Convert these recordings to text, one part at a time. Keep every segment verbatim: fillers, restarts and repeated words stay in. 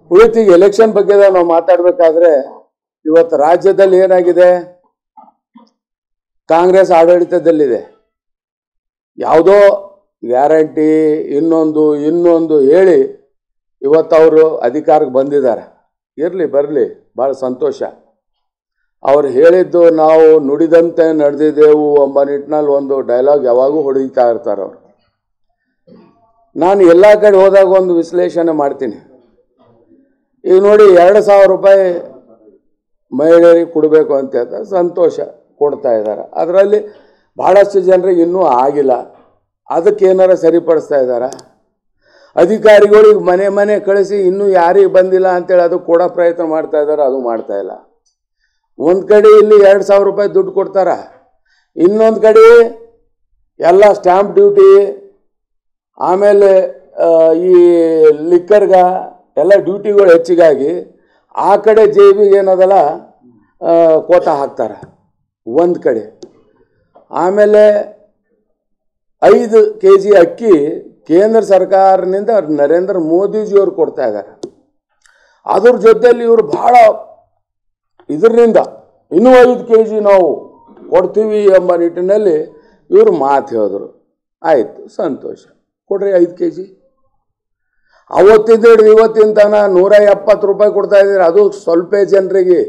ಉಳಿತಿಗೆ election ಬಗ್ಗೆ ನಾವು ಮಾತಾಡಬೇಕಾದ್ರೆ ಇವತ್ತು ರಾಜ್ಯದಲ್ಲಿ ಏನಾಗಿದೆ, ಕಾಂಗ್ರೆಸ್ ಆಡಳಿತದಲ್ಲಿದೆ. ಯಾವುದೋ ಗ್ಯಾರಂಟಿ ಇನ್ನೊಂದು ಇನ್ನೊಂದು ಹೇಳಿ ಇವತ್ತು ಅವರು ಅಧಿಕಾರಕ್ಕೆ ಬಂದಿದ್ದಾರೆ. ಇರಲಿ ಬರಲಿ, ಭಾಳ ಸಂತೋಷ. ಅವ್ರು ಹೇಳಿದ್ದು ನಾವು ನುಡಿದಂತೆ ನಡೆದಿದ್ದೆವು ಎಂಬ ನಿಟ್ಟಿನಲ್ಲಿ ಒಂದು ಡೈಲಾಗ್ ಯಾವಾಗೂ ಹೊಡಿತಾ ಇರ್ತಾರೆ ಅವರು. ನಾನು ಎಲ್ಲ ಕಡೆ ಹೋದಾಗ ಒಂದು ವಿಶ್ಲೇಷಣೆ ಮಾಡ್ತೀನಿ. ಈಗ ನೋಡಿ, ಎರಡು ಸಾವಿರ ರೂಪಾಯಿ ಮಹಿಳೆಯರಿಗೆ ಕೊಡಬೇಕು ಅಂತ ಹೇಳ್ತಾರೆ, ಸಂತೋಷ, ಕೊಡ್ತಾ ಇದ್ದಾರೆ. ಅದರಲ್ಲಿ ಭಾಳಷ್ಟು ಜನರಿಗೆ ಇನ್ನೂ ಆಗಿಲ್ಲ, ಅದಕ್ಕೆ ಏನಾರ ಸರಿಪಡಿಸ್ತಾ ಇದ್ದಾರೆ. ಅಧಿಕಾರಿಗಳಿಗೆ ಮನೆ ಮನೆ ಕಳಿಸಿ ಇನ್ನೂ ಯಾರಿಗೆ ಬಂದಿಲ್ಲ ಅಂತೇಳಿ ಅದು ಕೊಡೋ ಪ್ರಯತ್ನ ಮಾಡ್ತಾ ಇದ್ದಾರೆ, ಅದು ಮಾಡ್ತಾ ಇಲ್ಲ. ಒಂದು ಕಡೆ ಇಲ್ಲಿ ಎರಡು ಸಾವಿರ ರೂಪಾಯಿ ದುಡ್ಡು ಕೊಡ್ತಾರ, ಇನ್ನೊಂದು ಕಡೆ ಎಲ್ಲ ಸ್ಟ್ಯಾಂಪ್ ಡ್ಯೂಟಿ, ಆಮೇಲೆ ಈ ಲಿಕ್ಕರ್ಗ ಎಲ್ಲ ಡ್ಯೂಟಿಗಳು ಹೆಚ್ಚಿಗಾಗಿ ಆ ಕಡೆ ಜೇಬಿಗೆ ಏನದಲ್ಲ ಕೋತಾ ಹಾಕ್ತಾರೆ ಒಂದು ಕಡೆ. ಆಮೇಲೆ ಐದು ಕೆ ಜಿ ಅಕ್ಕಿ ಕೇಂದ್ರ ಸರ್ಕಾರದಿಂದ ನರೇಂದ್ರ ಮೋದಿಜಿಯವರು ಕೊಡ್ತಾ ಇದ್ದಾರೆ. ಅದ್ರ ಜೊತೆಯಲ್ಲಿ ಇವರು ಭಾಳ ಇದರಿಂದ ಇನ್ನೂ ಐದು ಕೆ ಜಿ ನಾವು ಕೊಡ್ತೀವಿ ಎಂಬ ನಿಟ್ಟಿನಲ್ಲಿ ಇವರು ಮಾತು ಹೇಳಿದ್ರು. ಆಯಿತು, ಸಂತೋಷ, ಕೊಡ್ರಿ ಐದು ಕೆ ಜಿ. ಅವತ್ತಿಂದ ಹಿಡಿದು ಇವತ್ತಿನ ತನ ನೂರ ಎಪ್ಪತ್ತು ರೂಪಾಯಿ ಕೊಡ್ತಾ ಇದ್ದೀರಿ, ಅದು ಸ್ವಲ್ಪ ಜನರಿಗೆ.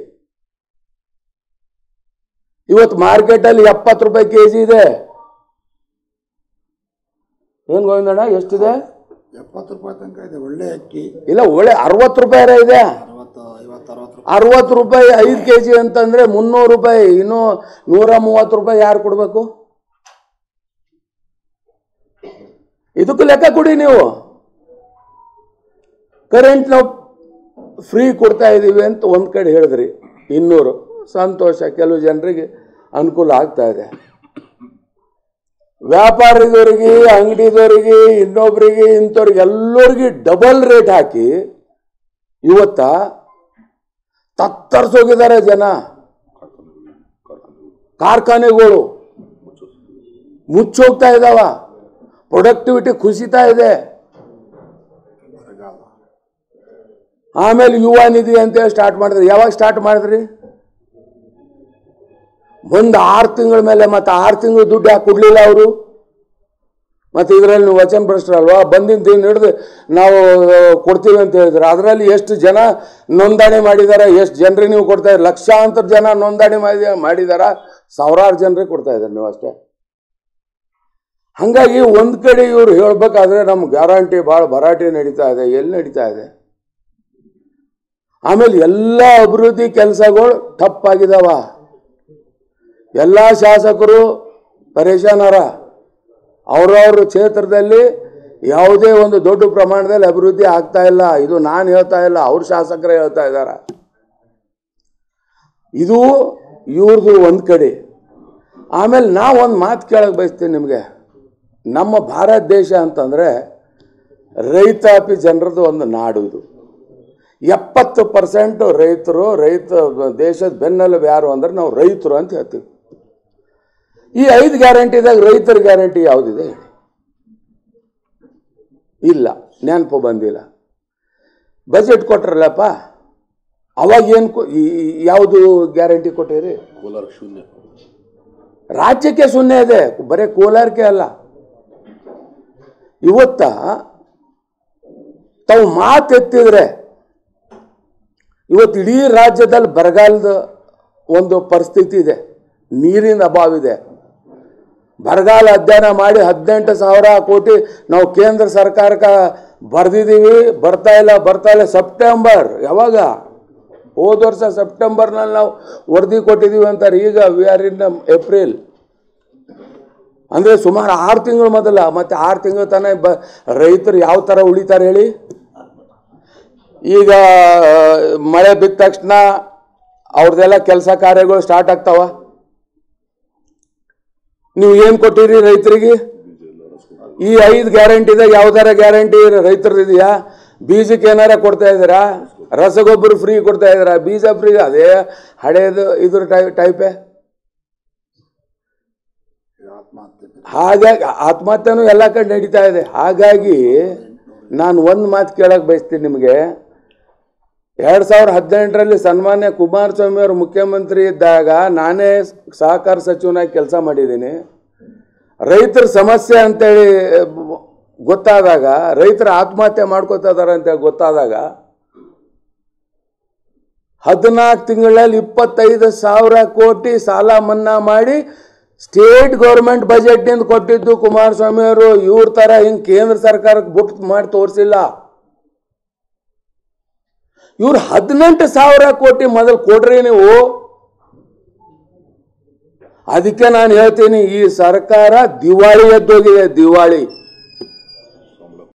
ಇವತ್ತು ಮಾರ್ಕೆಟಲ್ಲಿ ಎಪ್ಪತ್ತು ರೂಪಾಯಿ ಕೆ ಜಿ ಇದೆ. ಏನ್ ಗೋವಿಂದಣ್ಣ, ಎಷ್ಟಿದೆ? ಎಪ್ಪತ್ತು ರೂಪಾಯಿ ತನಕ ಇದೆ ಒಳ್ಳೆ ಅಕ್ಕಿ. ಇಲ್ಲ, ಒಳ್ಳೆ ಅರವತ್ತು ರೂಪಾಯಿ ಇದೆ. ಅರವತ್ತು ರೂಪಾಯಿ ಐದು ಕೆ ಜಿ ಅಂತಂದ್ರೆ ಮುನ್ನೂರು ರೂಪಾಯಿ. ಇನ್ನು ನೂರ ಮೂವತ್ತು ರೂಪಾಯಿ ಯಾರು ಕೊಡ್ಬೇಕು? ಇದಕ್ಕೂ ಲೆಕ್ಕ ಕೊಡಿ ನೀವು. ಕರೆಂಟ್ ನಾವು ಫ್ರೀ ಕೊಡ್ತಾ ಇದ್ದೀವಿ ಅಂತ ಒಂದು ಕಡೆ ಹೇಳಿದ್ರಿ, ಇನ್ನೂರು, ಸಂತೋಷ, ಕೆಲವು ಜನರಿಗೆ ಅನುಕೂಲ ಆಗ್ತಾ ಇದೆ. ವ್ಯಾಪಾರಿದವರಿಗೆ, ಅಂಗಡಿದವರಿಗೆ, ಇನ್ನೊಬ್ಬರಿಗೆ, ಇಂಥವ್ರಿಗೆ ಎಲ್ಲರಿಗೆ ಡಬಲ್ ರೇಟ್ ಹಾಕಿ ಇವತ್ತ ತತ್ತರಿಸೋಗಿದ್ದಾರೆ ಜನ. ಕಾರ್ಖಾನೆಗಳು ಮುಚ್ಚೋಗ್ತಾ ಇದ್ದಾವ, ಪ್ರೊಡಕ್ಟಿವಿಟಿ ಕುಸಿತಾ ಇದೆ. ಆಮೇಲೆ ಯುವ ನಿಧಿ ಅಂತೇಳಿ ಸ್ಟಾರ್ಟ್ ಮಾಡಿದ್ರಿ. ಯಾವಾಗ ಸ್ಟಾರ್ಟ್ ಮಾಡಿದ್ರಿ? ಒಂದು ಆರು ತಿಂಗಳ ಮೇಲೆ. ಮತ್ತೆ ಆರು ತಿಂಗಳು ದುಡ್ಡು ಯಾಕೆ ಕೊಡ್ಲಿಲ್ಲ ಅವರು? ಮತ್ತೆ ಇದರಲ್ಲಿ ನೀವು ವಚನ ಭ್ರಷ್ಟರಲ್ವಾ? ಬಂದಿನ ದಿನ ಹಿಡಿದು ನಾವು ಕೊಡ್ತೀವಿ ಅಂತ ಹೇಳಿದ್ರೆ ಅದರಲ್ಲಿ ಎಷ್ಟು ಜನ ನೋಂದಣಿ ಮಾಡಿದ್ದಾರೆ? ಎಷ್ಟು ಜನರಿಗೆ ನೀವು ಕೊಡ್ತಾ ಇದ್ದೀರಿ? ಲಕ್ಷಾಂತರ ಜನ ನೋಂದಣಿ ಮಾಡಿ ಮಾಡಿದಾರ, ಸಾವಿರಾರು ಜನರಿಗೆ ಕೊಡ್ತಾ ಇದ್ದಾರೆ ನೀವು ಅಷ್ಟೇ. ಹಾಗಾಗಿ ಒಂದು ಕಡೆ ಇವರು ಹೇಳ್ಬೇಕಾದ್ರೆ ನಮ್ಮ ಗ್ಯಾರಂಟಿ ಭಾಳ ಭರಾಟೆ ನಡೀತಾ ಇದೆ. ಎಲ್ಲಿ ನಡೀತಾ ಇದೆ? ಆಮೇಲೆ ಎಲ್ಲ ಅಭಿವೃದ್ಧಿ ಕೆಲಸಗಳು ತಪ್ಪಾಗಿದಾವ. ಎಲ್ಲ ಶಾಸಕರು ಪರೇಶಾನರ. ಅವ್ರವ್ರ ಕ್ಷೇತ್ರದಲ್ಲಿ ಯಾವುದೇ ಒಂದು ದೊಡ್ಡ ಪ್ರಮಾಣದಲ್ಲಿ ಅಭಿವೃದ್ಧಿ ಆಗ್ತಾ ಇಲ್ಲ. ಇದು ನಾನು ಹೇಳ್ತಾ ಇಲ್ಲ, ಅವ್ರ ಶಾಸಕರೇ ಹೇಳ್ತಾ ಇದ್ದಾರೆ. ಇದು ಇವ್ರದ್ದು ಒಂದು ಕಡೆ. ಆಮೇಲೆ ನಾವು ಒಂದು ಮಾತು ಕೇಳಕ್ಕೆ ಬಯಸ್ತೀನಿ ನಿಮಗೆ. ನಮ್ಮ ಭಾರತ ದೇಶ ಅಂತಂದರೆ ರೈತಾಪಿ ಜನರದ್ದು ಒಂದು ನಾಡು. ಇದು ಎಪ್ಪತ್ತು ಪರ್ಸೆಂಟ್ ರೈತರು. ರೈತ ದೇಶದ ಬೆನ್ನೆಲುಬು ಯಾರು ಅಂದ್ರೆ ನಾವು ರೈತರು ಅಂತ ಹೇಳ್ತೀವಿ. ಈ ಐದು ಗ್ಯಾರಂಟಿದಾಗ ರೈತರ ಗ್ಯಾರಂಟಿ ಯಾವುದಿದೆ ಹೇಳಿ? ಇಲ್ಲ, ನೆನಪು ಬಂದಿಲ್ಲ. ಬಜೆಟ್ ಕೊಟ್ರಲ್ಲಪ್ಪ, ಅವಾಗ ಏನು ಯಾವುದು ಗ್ಯಾರಂಟಿ ಕೊಟ್ಟಿರಿ? ಕೋಲಾರ ಶೂನ್ಯ, ರಾಜ್ಯಕ್ಕೆ ಶೂನ್ಯ ಇದೆ, ಬರೀ ಕೋಲಾರಕ್ಕೆ ಅಲ್ಲ. ಇವತ್ತ ತಾವು ಮಾತೆತ್ತಿದ್ರೆ ಇವತ್ತು ಇಡೀ ರಾಜ್ಯದಲ್ಲಿ ಬರಗಾಲದ ಒಂದು ಪರಿಸ್ಥಿತಿ ಇದೆ, ನೀರಿನ ಅಭಾವ ಇದೆ. ಬರಗಾಲ ಅಧ್ಯಯನ ಮಾಡಿ ಹದಿನೆಂಟು ಸಾವಿರ ಕೋಟಿ ನಾವು ಕೇಂದ್ರ ಸರ್ಕಾರಕ್ಕೆ ಬರೆದಿದ್ದೀವಿ. ಬರ್ತಾ ಇಲ್ಲ ಬರ್ತಾ ಇಲ್ಲ ಸೆಪ್ಟೆಂಬರ್, ಯಾವಾಗ? ಹೋದ ವರ್ಷ ಸೆಪ್ಟೆಂಬರ್ನಲ್ಲಿ ನಾವು ವರದಿ ಕೊಟ್ಟಿದ್ದೀವಿ ಅಂತಾರೆ. ಈಗ ವಿ ಆರ್ ಇನ್ ಏಪ್ರಿಲ್, ಅಂದರೆ ಸುಮಾರು ಆರು ತಿಂಗಳು ಮೊದಲ. ಮತ್ತು ಆರು ತಿಂಗಳ ತನಕ ಬ ರೈತರು ಯಾವ ಥರ ಉಳಿತಾರೆ ಹೇಳಿ? ಈಗ ಮಳೆ ಬಿದ್ದ ತಕ್ಷಣ ಅವ್ರದ್ದೆಲ್ಲ ಕೆಲಸ ಕಾರ್ಯಗಳು ಸ್ಟಾರ್ಟ್ ಆಗ್ತಾವ. ನೀವು ಏನು ಕೊಟ್ಟಿರಿ ರೈತರಿಗೆ? ಈ ಐದು ಗ್ಯಾರಂಟಿದಾಗ ಯಾವ್ದಾರ ಗ್ಯಾರಂಟಿ ರೈತರದಿದೆಯಾ? ಬೀಜಕ್ಕೆ ಏನಾರ ಕೊಡ್ತಾ ಇದ್ದೀರಾ? ರಸಗೊಬ್ಬರ ಫ್ರೀ ಕೊಡ್ತಾ ಇದ್ದೀರಾ? ಬೀಜ ಫ್ರೀ, ಅದೇ ಹಳೇದು ಇದ್ರ ಟೈ ಟೈಪೇ. ಹಾಗಾಗಿ ಆತ್ಮಹತ್ಯೆನೂ ಎಲ್ಲ ಕಡೆ ನಡೀತಾ ಇದೆ. ಹಾಗಾಗಿ ನಾನು ಒಂದು ಮಾತು ಕೇಳಕ್ಕೆ ಬಯಸ್ತೀನಿ ನಿಮಗೆ. ಎರಡು ಸಾವಿರದ ಹದಿನೆಂಟರಲ್ಲಿ ಸನ್ಮಾನ್ಯ ಕುಮಾರಸ್ವಾಮಿ ಅವರು ಮುಖ್ಯಮಂತ್ರಿ ಇದ್ದಾಗ ನಾನೇ ಸಹಕಾರ ಸಚಿವನಾಗಿ ಕೆಲಸ ಮಾಡಿದ್ದೀನಿ. ರೈತರ ಸಮಸ್ಯೆ ಅಂತೇಳಿ ಗೊತ್ತಾದಾಗ, ರೈತರ ಆತ್ಮಹತ್ಯೆ ಮಾಡ್ಕೋತಾ ಇದಾರೆ ಅಂತೇಳಿ ಗೊತ್ತಾದಾಗ ಹದಿನಾಲ್ಕು ತಿಂಗಳಲ್ಲಿ ಇಪ್ಪತ್ತೈದು ಸಾವಿರ ಕೋಟಿ ಸಾಲ ಮನ್ನಾ ಮಾಡಿ ಸ್ಟೇಟ್ ಗೌರ್ಮೆಂಟ್ ಬಜೆಟ್ನಿಂದ ಕೊಟ್ಟಿದ್ದು ಕುಮಾರಸ್ವಾಮಿ ಅವರು. ಇವ್ರ ಥರ ಹಿಂಗೆ ಕೇಂದ್ರ ಸರ್ಕಾರಕ್ಕೆ ಬುಕ್ ಮಾಡಿ ತೋರಿಸಿಲ್ಲ. ಇವ್ರು ಹದಿನೆಂಟು ಸಾವಿರ ಕೋಟಿ ಮೊದಲು ಕೊಡ್ರಿ ನೀವು. ಅದಕ್ಕೆ ನಾನು ಹೇಳ್ತೀನಿ, ಈ ಸರ್ಕಾರ ದಿವಾಳಿ ಎದ್ದೋಗಿದೆ, ದಿವಾಳಿ.